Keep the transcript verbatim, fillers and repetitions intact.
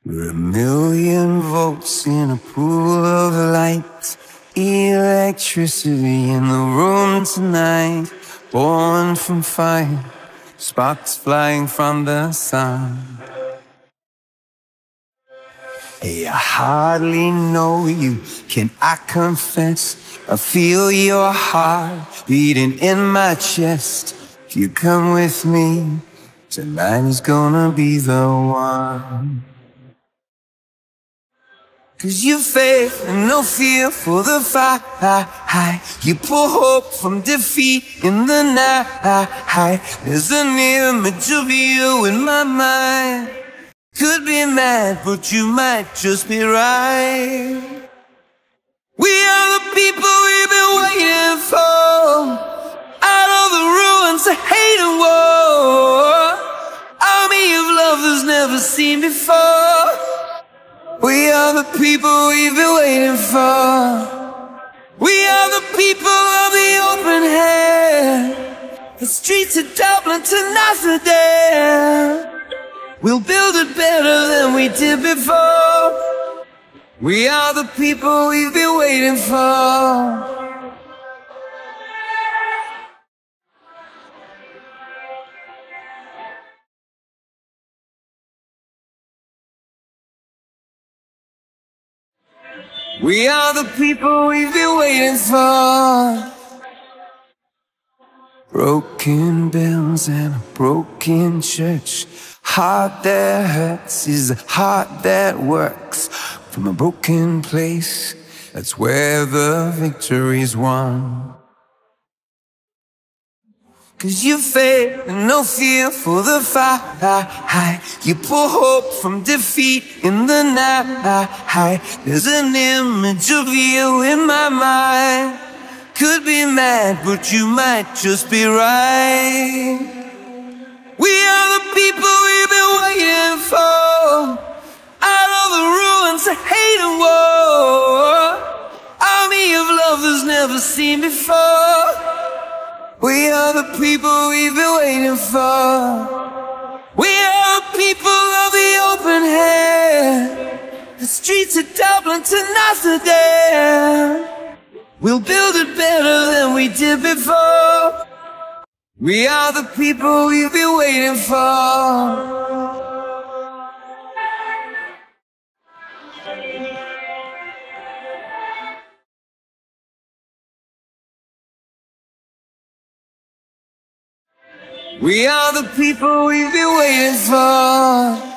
We're a million volts in a pool of light, electricity in the room tonight. Born from fire, sparks flying from the sun. Hey, I hardly know you, can I confess? I feel your heart beating in my chest. If you come with me, tonight is gonna be the one. Cause you faith and no fear for the fight. You pull hope from defeat in the night. There's an image of you in my mind. Could be mad, but you might just be right. We are the people we've been waiting for. Out of the ruins of hate and war, army of lovers never seen before. We are the people we've been waiting for. We are the people of the open hand. The streets of Dublin to Notre-Dame. We'll build it better than we did before. We are the people we've been waiting for. We are the people we've been waiting for. Broken bells and a broken church. Heart that hurts is a heart that works. From a broken place, that's where the victory's won. Cause you faith and no fear for the fight. You pull hope from defeat in the night. There's an image of you in my mind. Could be mad, but you might just be right. We are the people we've been waiting for. Out of the ruins of hate and war, army of lovers never seen before. We are the people we've been waiting for. We are the people of the open hand. The streets of Dublin to Notre-Dame. We'll build it better than we did before. We are the people we've been waiting for. We are the people we've been waiting for.